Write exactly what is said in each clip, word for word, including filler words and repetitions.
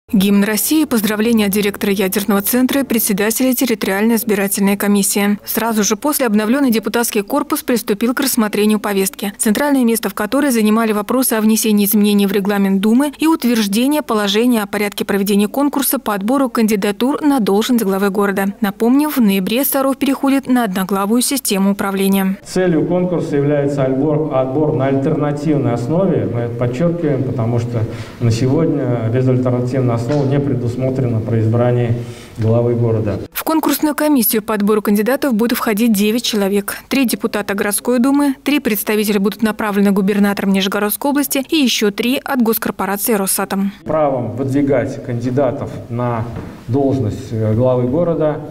Гимн России, поздравления от директора ядерного центра и председателя территориальной избирательной комиссии. Сразу же после обновленный депутатский корпус приступил к рассмотрению повестки, центральное место в которой занимали вопросы о внесении изменений в регламент Думы и утверждения положения о порядке проведения конкурса по отбору кандидатур на должность главы города. Напомним, в ноябре Саров переходит на одноглавую систему управления. Целью конкурса является отбор, отбор на альтернативной основе. Мы это подчеркиваем, потому что на сегодня без альтернативной основы не предусмотрено при избрании главы города. В конкурсную комиссию по отбору кандидатов будут входить девять человек. Три депутата городской думы, три представителя будут направлены губернатором Нижегородской области и еще три от госкорпорации «Росатом». Правом выдвигать кандидатов на должность главы города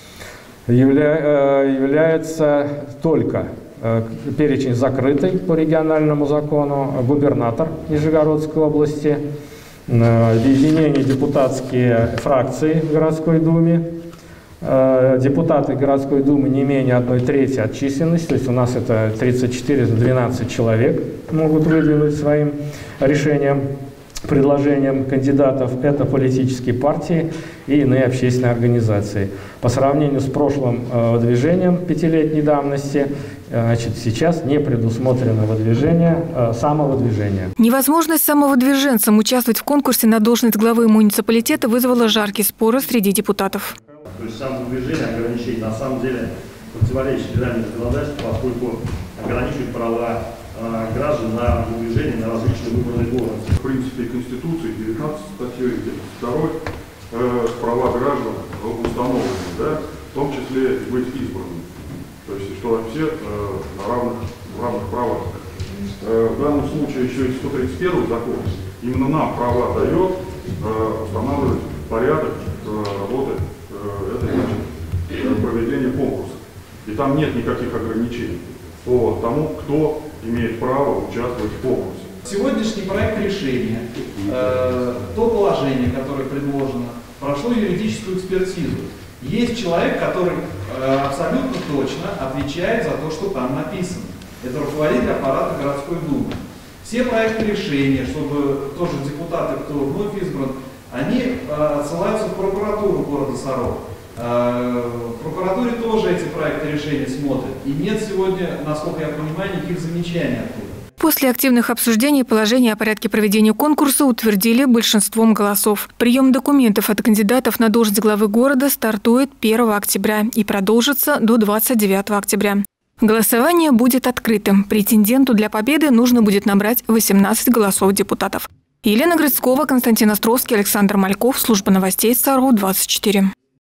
явля... является только перечень закрытый по региональному закону, губернатор Нижегородской области, объединение депутатские фракции в городской думе, депутаты городской думы не менее одной трети от численности, то есть у нас это тридцать четыре двенадцать человек могут выдвинуть своим решением, предложением кандидатов. Это политические партии и иные общественные организации. По сравнению с прошлым выдвижением пятилетней давности, значит, сейчас не предусмотрено выдвижение, самовыдвижение. Невозможность самовыдвиженцам участвовать в конкурсе на должность главы муниципалитета вызвала жаркие споры среди депутатов. То есть самовыдвижение, ограничение на самом деле противоречит федеральному законодательству, поскольку ограничивает права граждан на выдвижение на различные выборные должности. В принципе, Конституции девятнадцатой статьей, второй э, права граждан установлены, да, в том числе и быть избранным. То есть, что все э, на равных, равных правах. Э, в данном случае еще и сто тридцать первый закон именно нам права дает э, устанавливать порядок э, работы э, этой, значит, э, проведения конкурса. И там нет никаких ограничений по тому, кто имеет право участвовать в конкурсе. Сегодняшний проект решения, э, то положение, которое предложено, прошло юридическую экспертизу. Есть человек, который э, абсолютно точно отвечает за то, что там написано. Это руководитель аппарата городской думы. Все проекты решения, чтобы тоже депутаты, кто вновь избран, они э, отсылаются в прокуратуру города Саров. В прокуратуре тоже эти проекты решения смотрят. И нет сегодня, насколько я понимаю, никаких замечаний оттуда. После активных обсуждений положение о порядке проведения конкурса утвердили большинством голосов. Прием документов от кандидатов на должность главы города стартует первого октября и продолжится до двадцать девятого октября. Голосование будет открытым. Претенденту для победы нужно будет набрать восемнадцать голосов депутатов. Елена Грицкова, Константин Островский, Александр Мальков. Служба новостей Саров двадцать четыре.